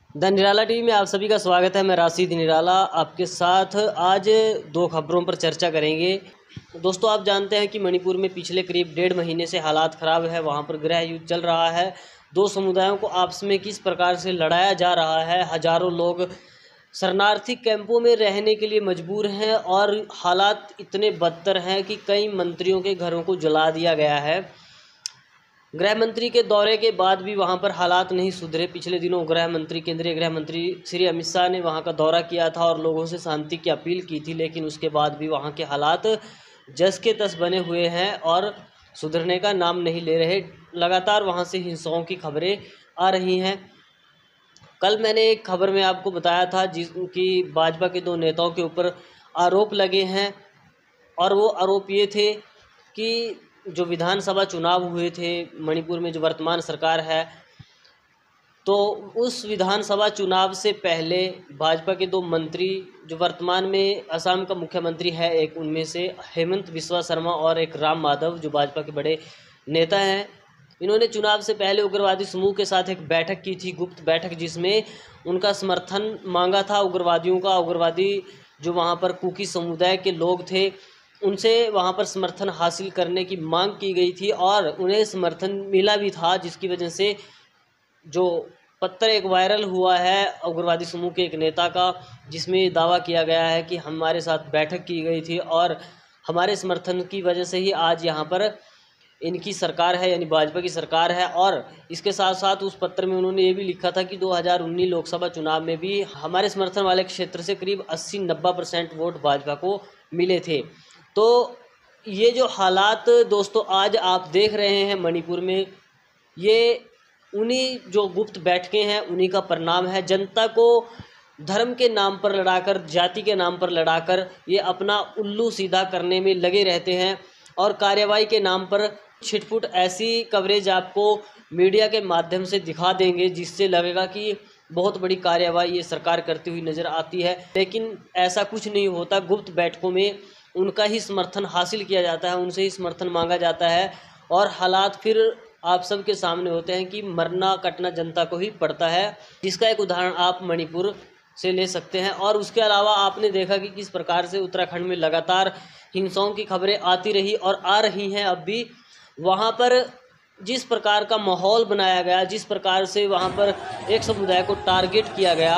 The Nirala TV में आप सभी का स्वागत है। मैं राशिद निराला आपके साथ आज दो खबरों पर चर्चा करेंगे। दोस्तों, आप जानते हैं कि मणिपुर में पिछले करीब 1.5 महीने से हालात ख़राब है। वहां पर गृह युद्ध चल रहा है। दो समुदायों को आपस में किस प्रकार से लड़ाया जा रहा है। हजारों लोग शरणार्थी कैंपों में रहने के लिए मजबूर हैं और हालात इतने बदतर हैं कि कई मंत्रियों के घरों को जला दिया गया है। गृह मंत्री के दौरे के बाद भी वहां पर हालात नहीं सुधरे। पिछले दिनों केंद्रीय गृह मंत्री श्री अमित शाह ने वहां का दौरा किया था और लोगों से शांति की अपील की थी, लेकिन उसके बाद भी वहां के हालात जस के तस बने हुए हैं और सुधरने का नाम नहीं ले रहे। लगातार वहां से हिंसाओं की खबरें आ रही हैं। कल मैंने एक खबर में आपको बताया था जिसकी भाजपा के दो नेताओं के ऊपर आरोप लगे हैं और वो आरोप ये थे कि जो विधानसभा चुनाव हुए थे मणिपुर में, जो वर्तमान सरकार है, तो उस विधानसभा चुनाव से पहले भाजपा के दो मंत्री, जो वर्तमान में असम का मुख्यमंत्री है एक, उनमें से हेमंत बिस्वा शर्मा और एक राम माधव, जो भाजपा के बड़े नेता हैं, इन्होंने चुनाव से पहले उग्रवादी समूह के साथ एक बैठक की थी, गुप्त बैठक, जिसमें उनका समर्थन मांगा था उग्रवादियों का। उग्रवादी जो वहाँ पर कुकी समुदाय के लोग थे, उनसे वहाँ पर समर्थन हासिल करने की मांग की गई थी और उन्हें समर्थन मिला भी था, जिसकी वजह से जो पत्र एक वायरल हुआ है उग्रवादी समूह के एक नेता का, जिसमें दावा किया गया है कि हमारे साथ बैठक की गई थी और हमारे समर्थन की वजह से ही आज यहाँ पर इनकी सरकार है, यानी भाजपा की सरकार है। और इसके साथ साथ उस पत्र में उन्होंने ये भी लिखा था कि 2019 लोकसभा चुनाव में भी हमारे समर्थन वाले क्षेत्र से करीब 80-90% वोट भाजपा को मिले थे। तो ये जो हालात दोस्तों आज आप देख रहे हैं मणिपुर में, ये उन्हीं जो गुप्त बैठकें हैं उन्हीं का परिणाम है। जनता को धर्म के नाम पर लड़ाकर, जाति के नाम पर लड़ाकर ये अपना उल्लू सीधा करने में लगे रहते हैं और कार्रवाई के नाम पर छिटपुट ऐसी कवरेज आपको मीडिया के माध्यम से दिखा देंगे जिससे लगेगा कि बहुत बड़ी कार्रवाई ये सरकार करती हुई नज़र आती है, लेकिन ऐसा कुछ नहीं होता। गुप्त बैठकों में उनका ही समर्थन हासिल किया जाता है, उनसे ही समर्थन मांगा जाता है और हालात फिर आप सबके सामने होते हैं कि मरना कटना जनता को ही पड़ता है, जिसका एक उदाहरण आप मणिपुर से ले सकते हैं। और उसके अलावा आपने देखा कि किस प्रकार से उत्तराखंड में लगातार हिंसाओं की खबरें आती रही और आ रही हैं। अब भी वहाँ पर जिस प्रकार का माहौल बनाया गया, जिस प्रकार से वहाँ पर एक समुदाय को टारगेट किया गया,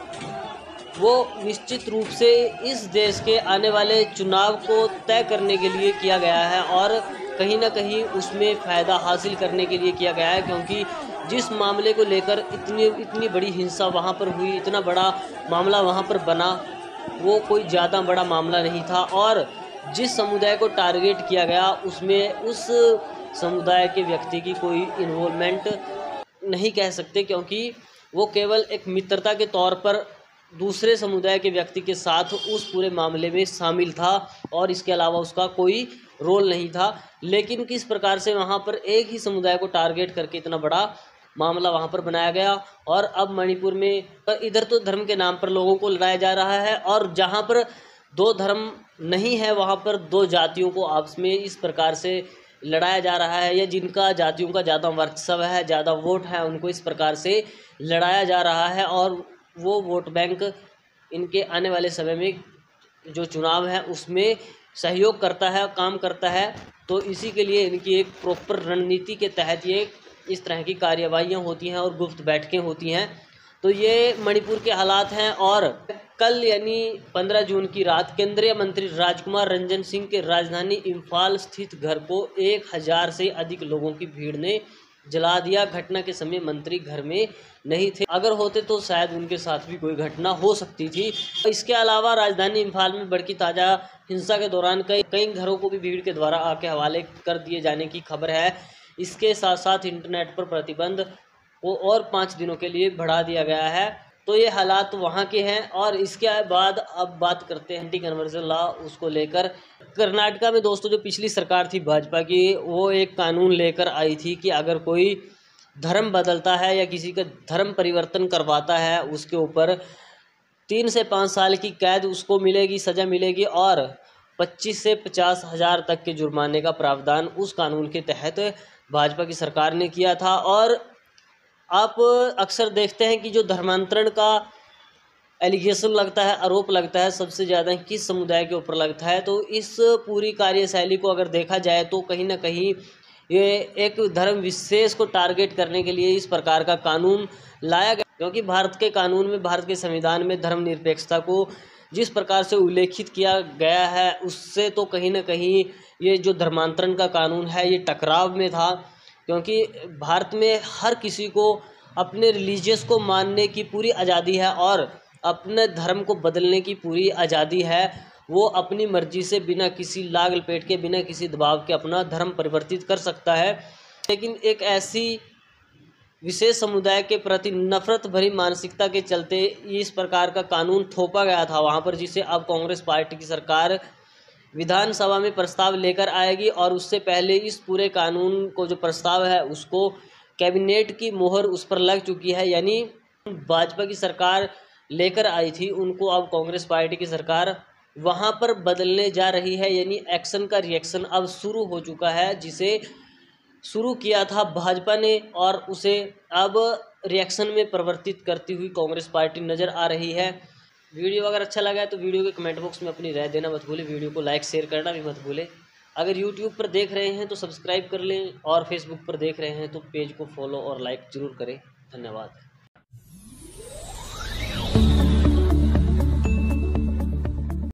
वो निश्चित रूप से इस देश के आने वाले चुनाव को तय करने के लिए किया गया है और कहीं ना कहीं उसमें फ़ायदा हासिल करने के लिए किया गया है, क्योंकि जिस मामले को लेकर इतनी बड़ी हिंसा वहाँ पर हुई, इतना बड़ा मामला वहाँ पर बना, वो कोई ज़्यादा बड़ा मामला नहीं था। और जिस समुदाय को टारगेट किया गया उसमें उस समुदाय के व्यक्ति की कोई इन्वॉल्वमेंट नहीं कह सकते, क्योंकि वो केवल एक मित्रता के तौर पर दूसरे समुदाय के व्यक्ति के साथ उस पूरे मामले में शामिल था और इसके अलावा उसका कोई रोल नहीं था। लेकिन किस प्रकार से वहाँ पर एक ही समुदाय को टारगेट करके इतना बड़ा मामला वहाँ पर बनाया गया। और अब मणिपुर में इधर तो धर्म के नाम पर लोगों को लड़ाया जा रहा है और जहाँ पर दो धर्म नहीं है वहाँ पर दो जातियों को आपस में इस प्रकार से लड़ाया जा रहा है, या जिनका जातियों का ज़्यादा वर्चस्व है, ज़्यादा वोट है, उनको इस प्रकार से लड़ाया जा रहा है और वो वोट बैंक इनके आने वाले समय में जो चुनाव है उसमें सहयोग करता है, काम करता है। तो इसी के लिए इनकी एक प्रॉपर रणनीति के तहत ये इस तरह की कार्यवाहियाँ होती हैं और गुप्त बैठकें होती हैं। तो ये मणिपुर के हालात हैं। और कल यानी 15 जून की रात केंद्रीय मंत्री राजकुमार रंजन सिंह के राजधानी इम्फाल स्थित घर को 1000 से अधिक लोगों की भीड़ ने जला दिया। घटना के समय मंत्री घर में नहीं थे, अगर होते तो शायद उनके साथ भी कोई घटना हो सकती थी। इसके अलावा राजधानी इम्फाल में बढ़ती ताज़ा हिंसा के दौरान कई घरों को भी भीड़ के द्वारा आके हवाले कर दिए जाने की खबर है। इसके साथ साथ इंटरनेट पर प्रतिबंध को और 5 दिनों के लिए बढ़ा दिया गया है। तो ये हालात वहाँ के हैं। और इसके बाद अब बात करते हैं एंटी कन्वर्जन लॉ, उसको लेकर कर्नाटका में दोस्तों जो पिछली सरकार थी भाजपा की, वो एक कानून लेकर आई थी कि अगर कोई धर्म बदलता है या किसी का धर्म परिवर्तन करवाता है उसके ऊपर 3 से 5 साल की कैद उसको मिलेगी, सज़ा मिलेगी और 25 से 50 हज़ार तक के जुर्माने का प्रावधान उस कानून के तहत भाजपा की सरकार ने किया था। और आप अक्सर देखते हैं कि जो धर्मांतरण का एलिगेशन लगता है, आरोप लगता है, सबसे ज़्यादा किस समुदाय के ऊपर लगता है। तो इस पूरी कार्यशैली को अगर देखा जाए तो कहीं ना कहीं ये एक धर्म विशेष को टारगेट करने के लिए इस प्रकार का कानून लाया गया, क्योंकि भारत के कानून में, भारत के संविधान में धर्मनिरपेक्षता को जिस प्रकार से उल्लेखित किया गया है, उससे तो कहीं ना कहीं ये जो धर्मांतरण का कानून है ये टकराव में था। क्योंकि भारत में हर किसी को अपने रिलीजियस को मानने की पूरी आज़ादी है और अपने धर्म को बदलने की पूरी आज़ादी है। वो अपनी मर्जी से बिना किसी लाग लपेट के, बिना किसी दबाव के अपना धर्म परिवर्तित कर सकता है। लेकिन एक ऐसी विशेष समुदाय के प्रति नफरत भरी मानसिकता के चलते इस प्रकार का कानून थोपा गया था वहाँ पर, जिसे अब कांग्रेस पार्टी की सरकार विधानसभा में प्रस्ताव लेकर आएगी। और उससे पहले इस पूरे कानून को जो प्रस्ताव है उसको कैबिनेट की मोहर उस पर लग चुकी है। यानी भाजपा की सरकार लेकर आई थी, उनको अब कांग्रेस पार्टी की सरकार वहाँ पर बदलने जा रही है। यानी एक्शन का रिएक्शन अब शुरू हो चुका है, जिसे शुरू किया था भाजपा ने और उसे अब रिएक्शन में परिवर्तित करती हुई कांग्रेस पार्टी नज़र आ रही है। वीडियो अगर अच्छा लगा है तो वीडियो के कमेंट बॉक्स में अपनी राय देना मत भूलें, वीडियो को लाइक शेयर करना भी मत भूलें। अगर यूट्यूब पर देख रहे हैं तो सब्सक्राइब कर लें और फेसबुक पर देख रहे हैं तो पेज को फॉलो और लाइक ज़रूर करें। धन्यवाद।